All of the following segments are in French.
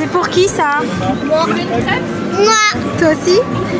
pour qui ça? Moi. Toi aussi?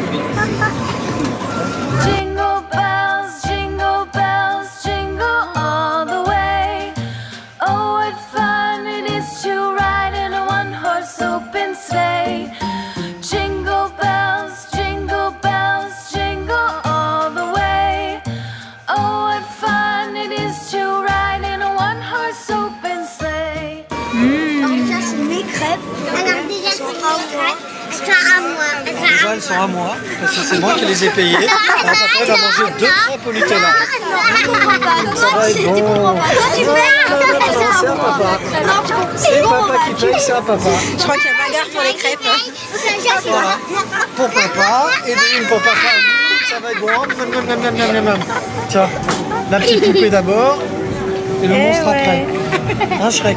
Jingle bells, jingle all the way. Oh, what fun it is to ride in a one-horse open sleigh. Jingle bells, jingle all the way. Oh, what fun it is to ride in a one-horse open sleigh. Ça, c'est mes crêpes. Alors, déjà, c'est mes crêpes. Elles sont à moi. Déjà, elles sont à moi, parce que c'est moi qui les ai payées. Alors après, elle va manger 2 crêpes au Nutella. Ça va être bon. C'est à papa. C'est papa qui paye, c'est à papa. Je crois qu'il y a bagarre pour les crêpes. Voilà. Pour papa et une pour papa. Ça va être bon. Tiens, la petite poupée d'abord et le monstre après. Un Shrek.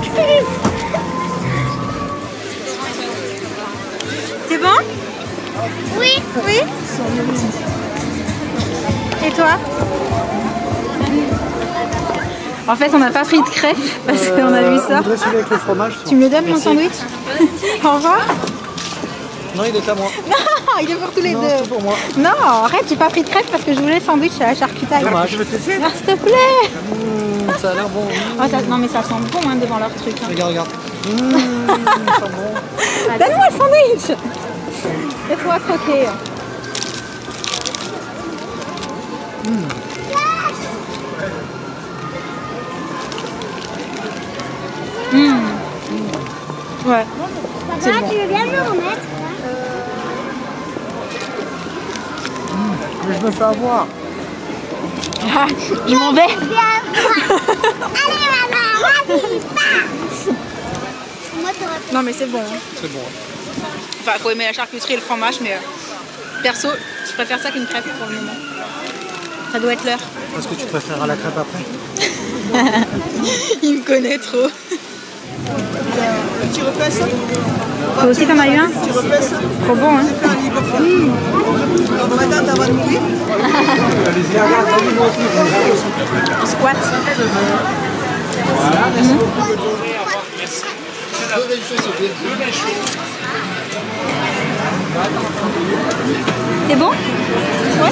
C'est bon? Oui. Oui? Et toi? En fait, on n'a pas pris de crêpes parce qu'on a vu ça. Je voudrais celui avec le fromage. Tu me le donnes, mon sandwich? Au revoir. Non, il est à moi. Non, il est pour tous les Non, deux. c'est pour moi. Non, arrête, j'ai pas pris de crêpes parce que je voulais le sandwich à la charcutaille. Dommage, je vais tester. Ah, s'il te plaît. Ça a l'air bon. Oh, non, mais ça sent bon hein, devant leur truc. Hein. Regarde. Ça sent bon. Donne-moi le sandwich. Laisse-moi croquer. Ouais. C'est bon. Tu veux bien me le remettre? Mais je me fais avoir. Ah, je m'en vais. Allez, maman, vas-y, pars. Moi, t'aurais Non, mais c'est bon. C'est bon. Enfin, faut aimer la charcuterie et le fromage, mais perso, je préfère ça qu'une crêpe pour le moment. Ça doit être l'heure. Est-ce que tu préfères la crêpe après? Il me connaît trop. Tu refais ça? Toi aussi, t'en as eu un? Tu refais ça? Trop bon, hein? Madame, t'as pas de mourir? Allez-y, regarde, moi aussi. On squatte. Voilà, merci beaucoup. C'est bon? Ouais.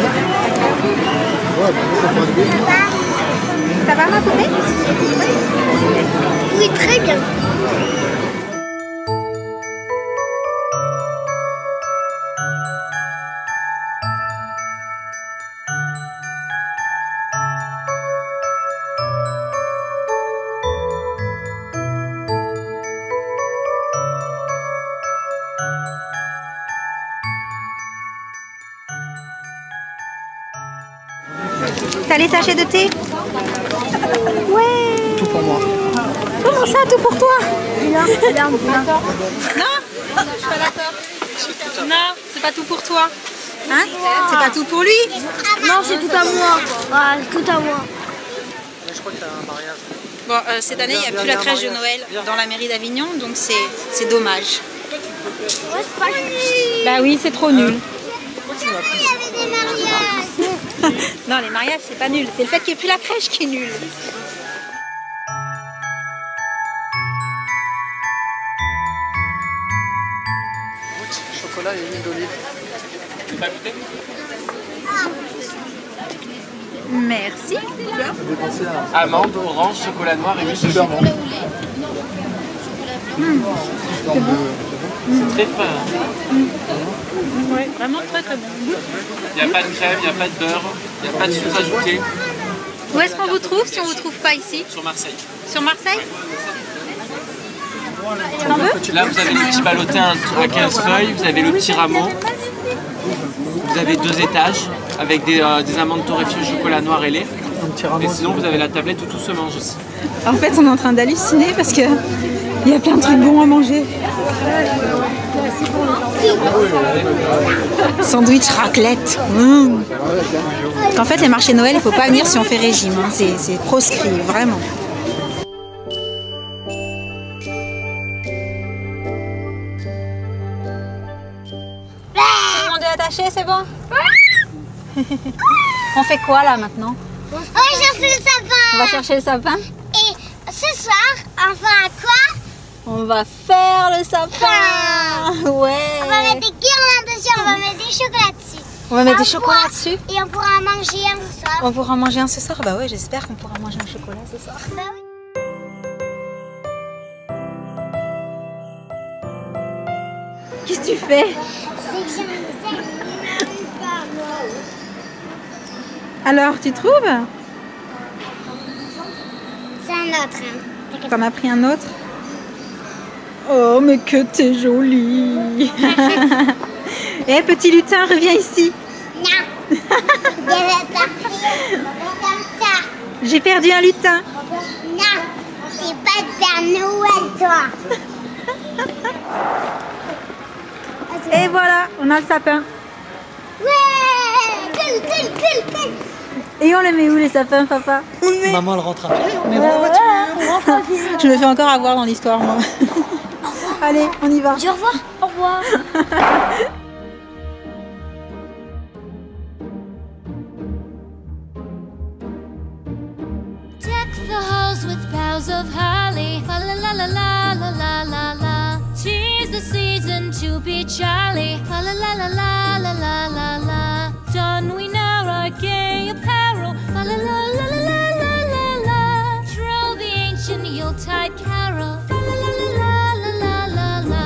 Ça va, ma poupée? Oui, très bien. T'as les sachets de thé? Ouais. Tout pour moi. Comment ça, tout pour toi? Non, je suis pas d'accord. Non, c'est pas tout pour toi. Hein? C'est pas tout pour lui? Non, c'est tout à moi. Ah, tout à moi. Je crois que t'as un mariage. Bon, cette année, il n'y a plus la crèche de Noël dans la mairie d'Avignon, donc c'est dommage. Bah oui, c'est trop nul. Il y avait des mariages. Non, les mariages, c'est pas nul. C'est le fait qu'il n'y ait plus la crèche qui est nul. Chocolat et huile d'olive. Merci. Amande, orange, chocolat noir et huile de bon. C'est très fin. Ouais, vraiment très très bon. Il n'y a pas de crème, il n'y a pas de beurre, il n'y a pas de sucre ajouté. Où est-ce qu'on vous trouve si on vous trouve pas ici? Sur Marseille. Sur Marseille? T'en veux? Là, vous avez les petits ballotins à 15 feuilles, vous avez le petit rameau. Vous avez 2 étages avec des amandes torréfiées au chocolat noir et lait. Et sinon, vous avez la tablette où tout se mange aussi. En fait, on est en train d'halluciner parce que il y a plein de trucs bons à manger. Sandwich raclette. En fait, les marchés Noël, il faut pas venir si on fait régime. Hein. C'est proscrit, vraiment. Tout le monde est attaché, c'est bon? On fait quoi là maintenant? On va chercher le sapin. On va chercher le sapin. Et ce soir, on va à quoi? On va faire le sapin. Ouais. On va mettre des guirlandes dessus, on va mettre des chocolats dessus. On va mettre des chocolats dessus. Et on pourra manger un ce soir. On pourra manger un ce soir. Bah ouais, j'espère qu'on pourra manger un chocolat ce soir. Bah oui. Qu'est-ce que tu fais? C'est que j'aime Alors, tu trouves? C'est un autre. Hein. T'en as pris un autre? Oh, mais que t'es jolie. Eh, petit lutin, reviens ici. Non. J'ai perdu un lutin. Non. C'est pas de Père Noël, toi. Et voilà, on a le sapin. Ouais. Cool. Et on les met où les sapins, papa? Maman, elle rentre à pied. Mais je me fais encore avoir dans l'histoire, moi. Allez, on y va. Dis au revoir. Au revoir. Deck the halls with boughs of holly. Fa la la la la la la la la. 'Tis the season to be jolly. Fa la la la la la la la la. Don we now our gay apparel. Fa la la la la la la la la. Troll the ancient Yuletide carol. Fa la la la la la la la la.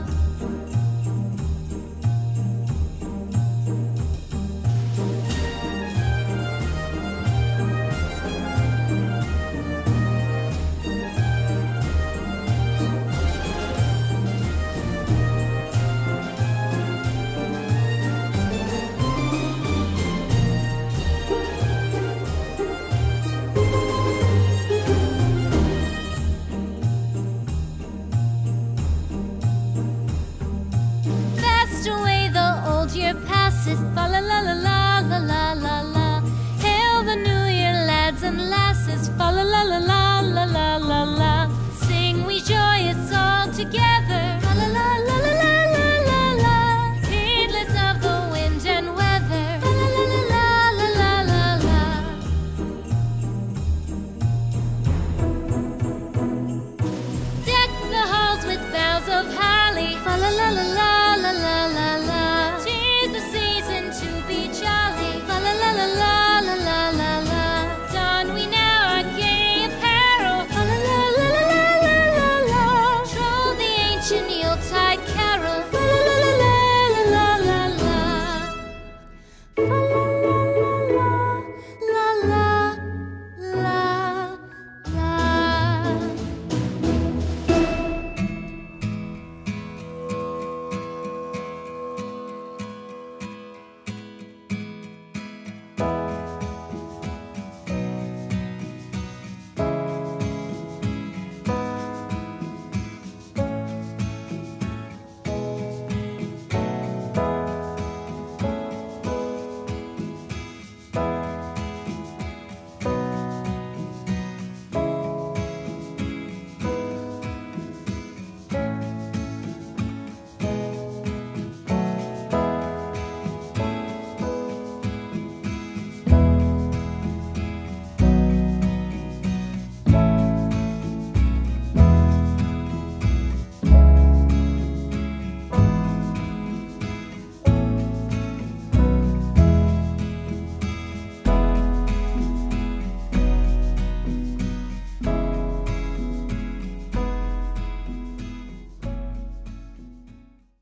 Fast away the old year passes. Fa la la la la la la la la. Hail the new year, lads and lasses. Fa la la la la la la la la. Sing we joyous all together. Fa la la la la la la la la. Heedless of the wind and weather. Fa la la la la la la la la. Deck the halls with boughs of holly. Fa la la la la la la la la. 'Tis the season to be jolly. Fa la la la la la la la la. Don we now our gay apparel. Fa la la la la la la la la. Troll the ancient Yuletide carol.